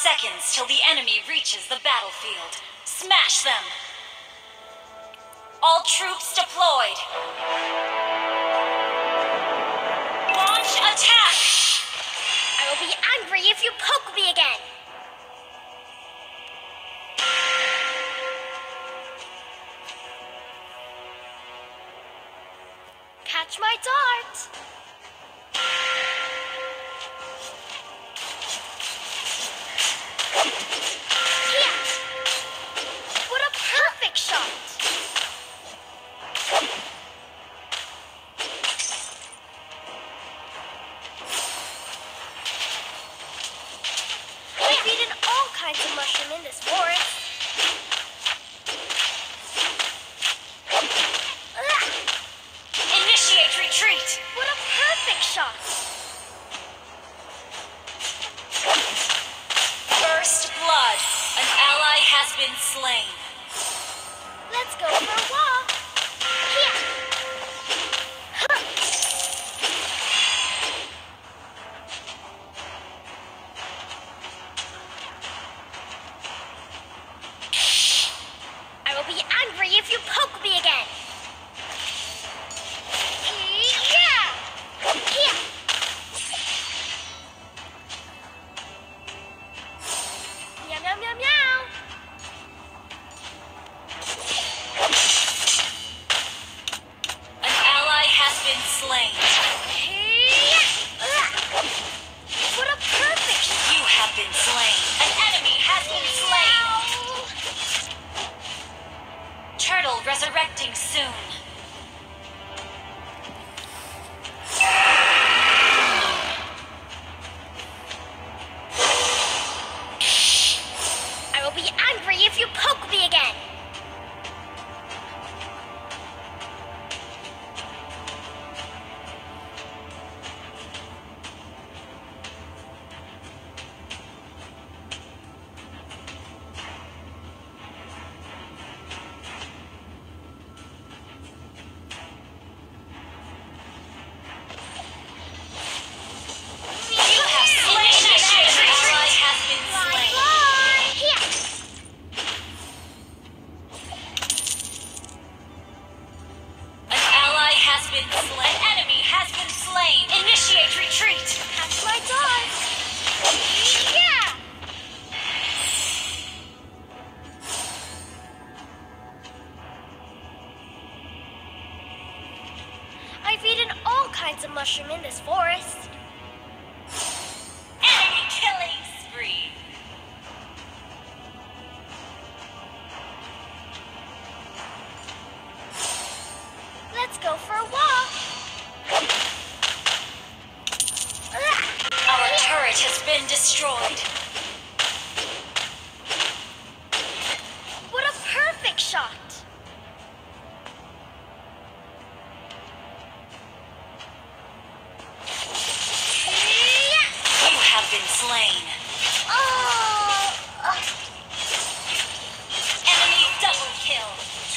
seconds till the enemy reaches the battlefield. Smash them! All troops deployed! Launch attack! I will be angry if you poke me again! Catch my dart! What a perfect shot! I've eaten all kinds of mushroom in this forest. Initiate retreat! What a perfect shot! First blood! An ally has been slain. Let's go for a walk. Here. Huh. I will be angry if you poke me again. Yeah. Here. Meow, meow, meow, meow. An ally has been slain. What a perfect shot! You have been slain. An enemy has been slain. Turtle resurrecting soon. I will be angry if you poke me again. You have slain an ally has been slain. Fly. Here. An ally has been slain. An enemy has been slain. Initiate retreat. Catch my dart. Yeah. I've eaten all kinds of mushroom in this forest. Enemy killing spree. Let's go for a walk. Our turret has been destroyed. What a perfect shot! You have been slain. Oh! Enemy double kill.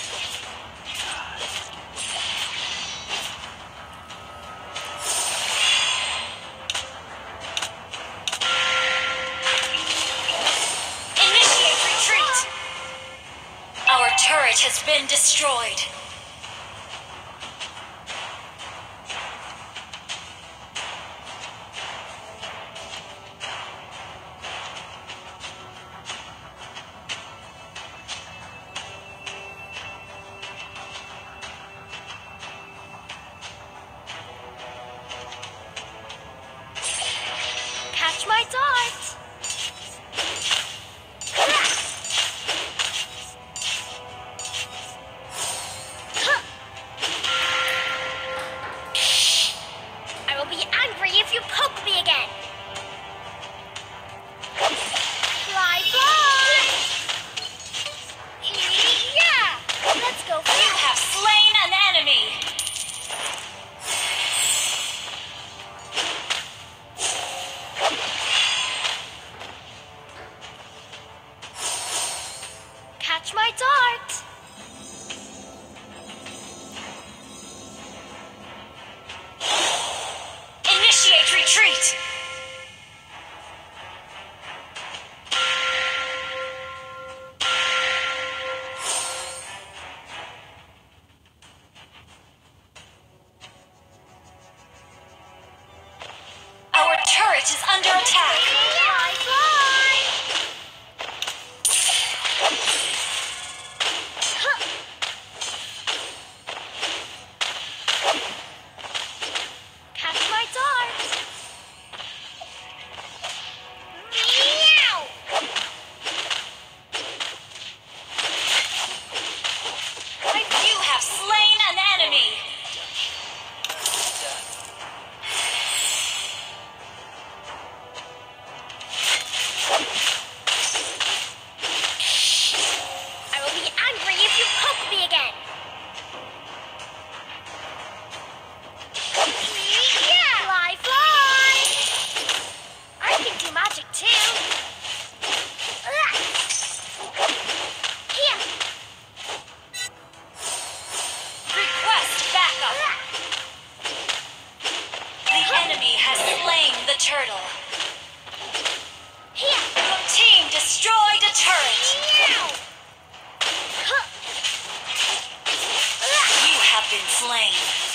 Initiate retreat. Our turret has been destroyed. Catch my dart! Huh. I will be angry if you poke me again. Fly, fly! Yeah! Let's go for You have slain an enemy. Catch my dart! Initiate retreat. do magic too. Here. Request backup. The enemy has slain the turtle. Here. Your team destroyed a turret. You have been slain.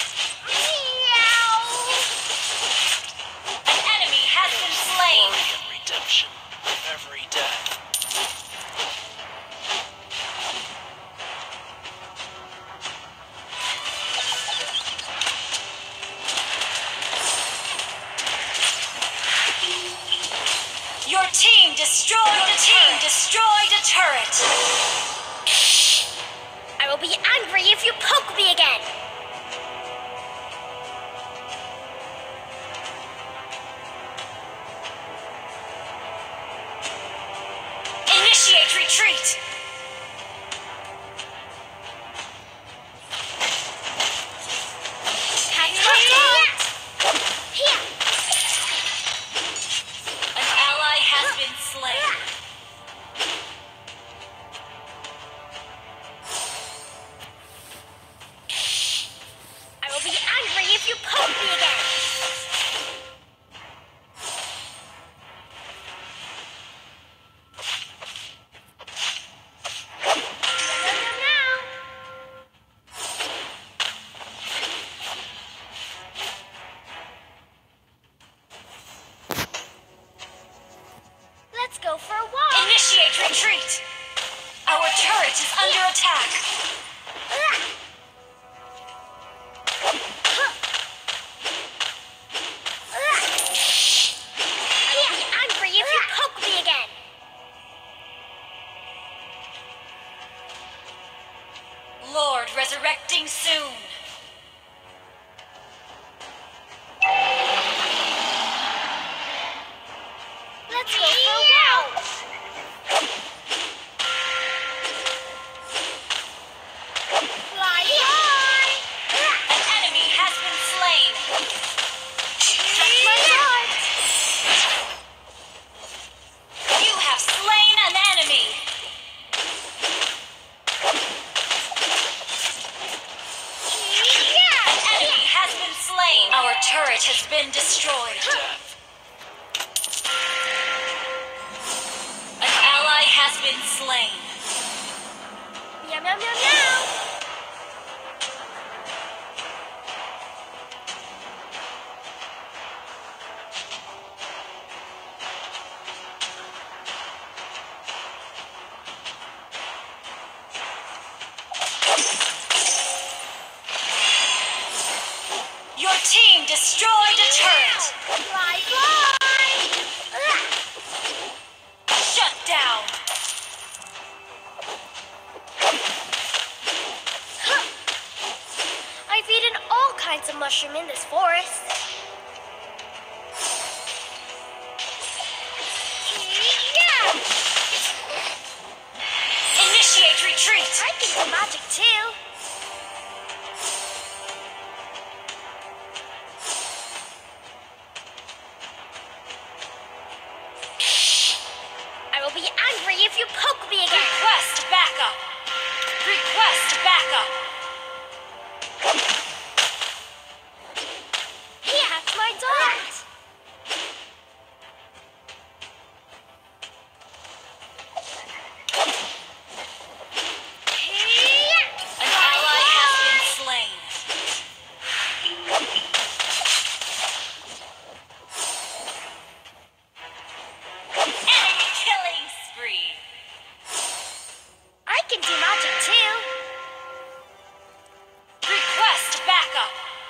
An enemy has been slain. Glory and redemption every day. Your team destroyed a turret. I will be angry if you poke me again. Initiate retreat. Here. An ally has been slain. I will be angry if you poke me again. Now. Let's go for a walk. Initiate retreat. Our turret is under attack. I will be angry if you poke me again. Lord resurrecting soon. Let's go for a walk. Fly high. An enemy has been slain. Catch my dart. You have slain an enemy. An enemy has been slain. Our turret has been destroyed. Death. An ally has been slain. Meow, meow, meow, meow. Your team destroyed a turret. Fly, fly. Shut down. I've eaten all kinds of mushroom in this forest. Yeah. Initiate retreat. I can do magic too. I will be angry if you poke me again. Request backup. Request backup. Here, catch my dart. An ally has been slain. Enemy killing spree. I can do magic too. Request backup.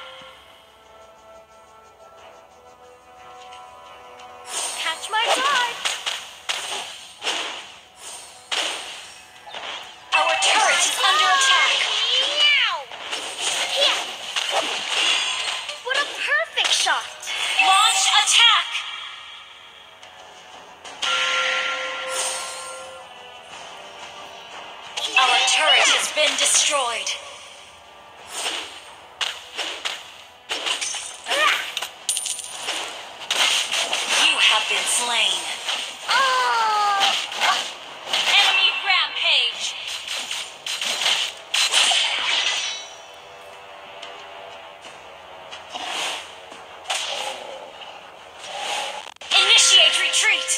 Catch my dart. Our turret is under attack. Here. What a perfect shot. Launch attack. Our turret has been destroyed. You have been slain. slain. Oh! Enemy rampage. Initiate retreat.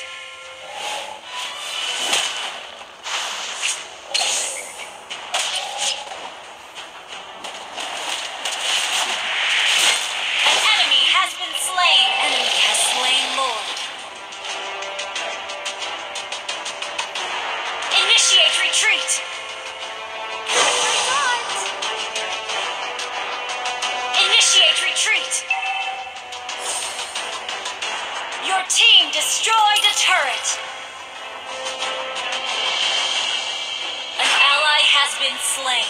An enemy has been slain. Enemy has slain Lord. Initiate retreat. Initiate retreat. Your team destroyed a turret. An ally has been slain.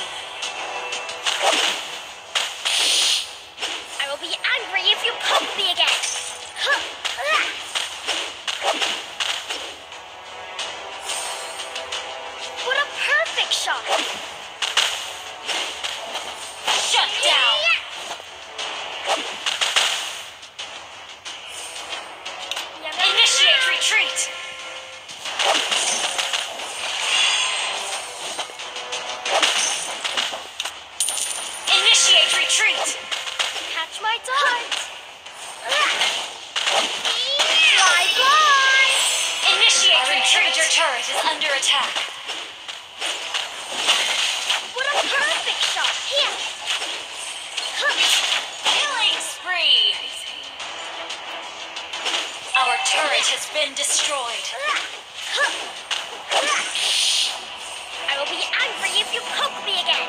I will be angry if you poke me again. Huh. What a perfect shot. Shut down. Initiate retreat. Initiate retreat. Catch my dart. Fly blind. Initiate retreat. Your turret is under attack. What a perfect shot. Here. Killing spree. Our turret has been destroyed. I will be angry if you poke me again.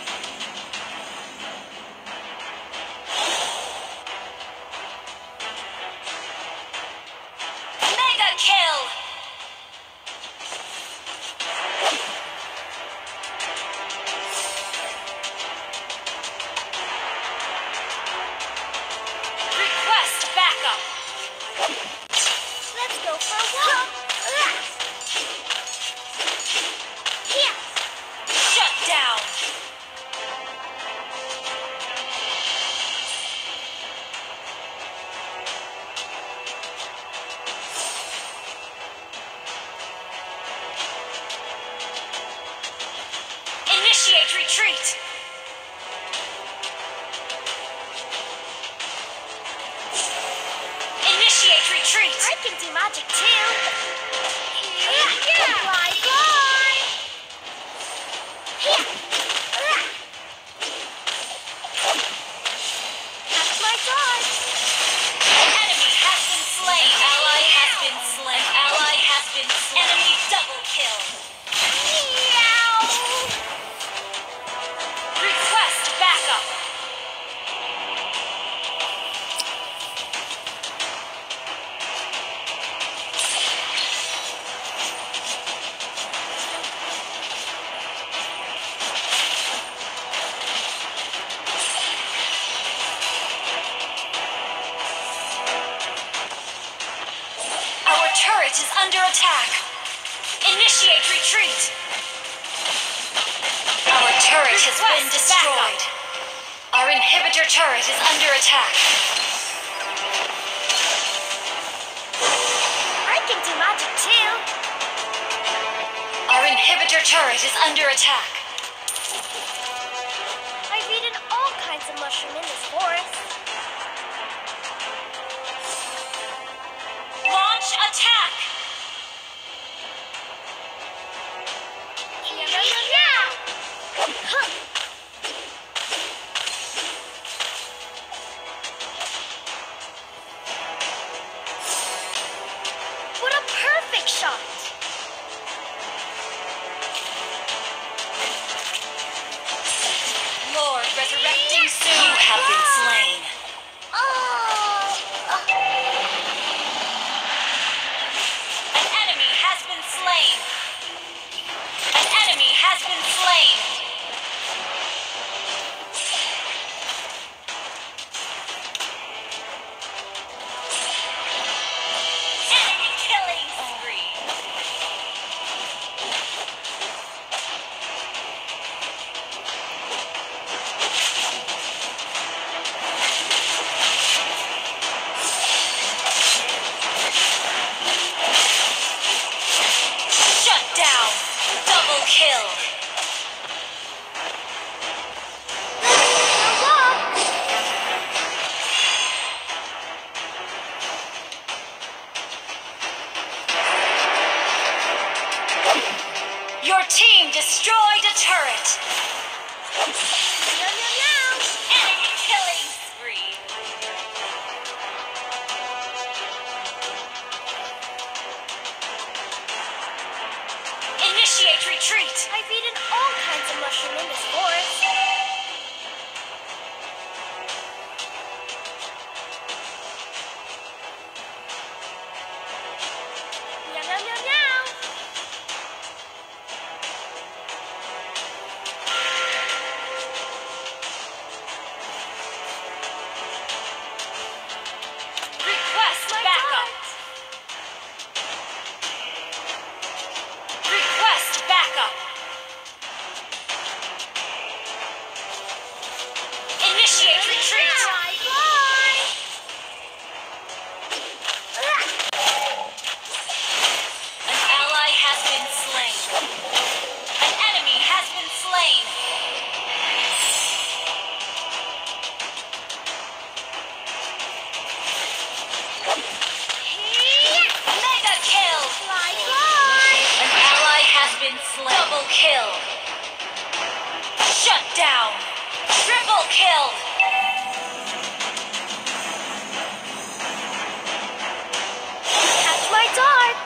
Mega kill. Request backup. Let's go for a walk. Here. Shut down. Initiate retreat. Initiate retreat. I can do magic too. Yeah. Fly blind. Here. Catch my dart. An enemy has been slain. An ally has been slain. An ally has been slain. Enemy double kill. Meow. Request backup. Our turret is under attack. Initiate retreat. Our turret has been destroyed. Our inhibitor turret is under attack. I can do magic too. Our inhibitor turret is under attack. I've eaten all kinds of mushroom in this forest. Launch attack. Yeah. Huh. What a perfect shot. Lord resurrecting soon. You have been slain. Oh. Double kill. Your team destroyed a turret. Enemy killing spree. Initiate retreat. I've eaten all kinds of mushroom in this forest. Meow, meow, meow, meow. Request My backup. dart. Request backup. Initiate retreat. Bye, bye. An ally has been slain. An enemy has been slain. Mega kill. Bye, bye. An ally has been slain. Double kill. Shut down. Triple kill. Catch my dart.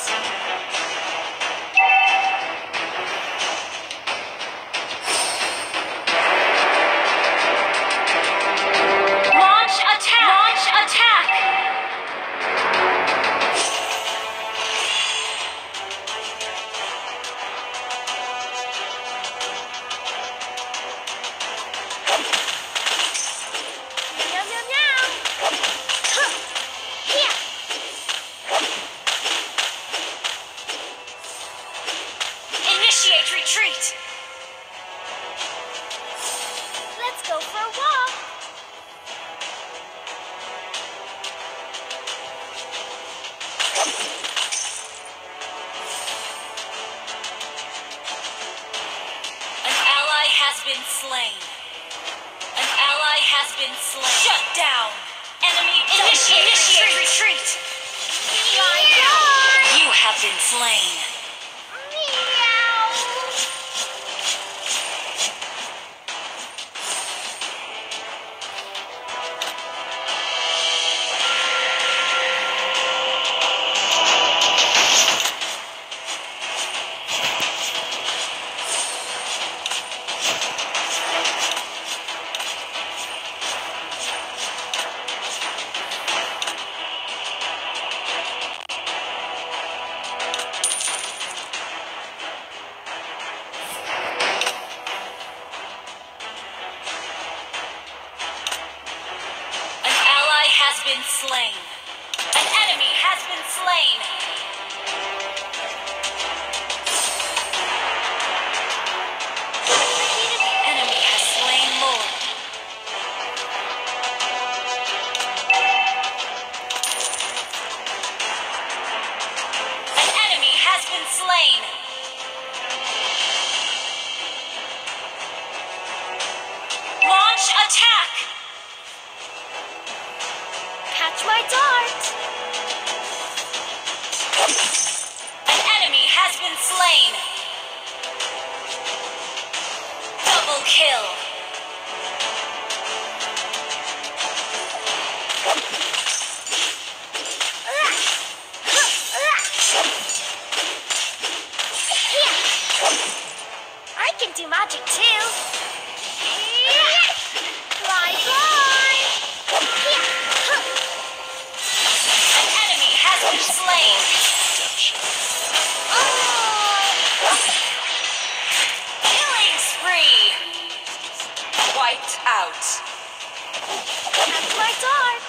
Launch attack. Launch attack. Meow, meow, meow. Huh. Here. Initiate retreat. Let's go for a walk. An ally has been slain. An ally has been slain. Shut down. Enemy initiate retreat. Bye, bye. You have been slain. Meow. An ally has been slain. An enemy has been slain. Enemy has slain Lord. An enemy has been slain. Launch attack. Catch my dart. An enemy has been slain. Double kill. I can do magic too. Fly, fly. An enemy has been slain. Redemption. Killing spree. Wiped out. Catch my dart.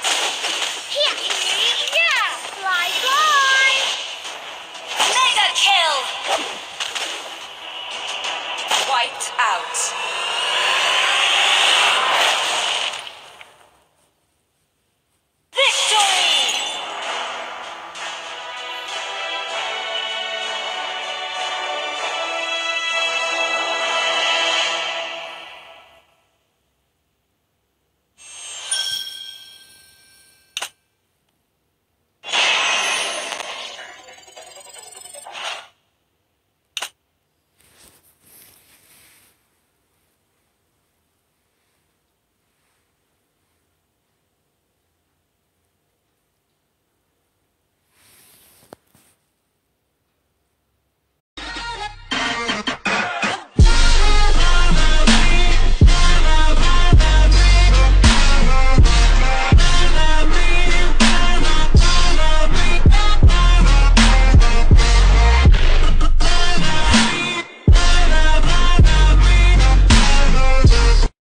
Yeah. Fly, fly. Mega kill. Wiped out.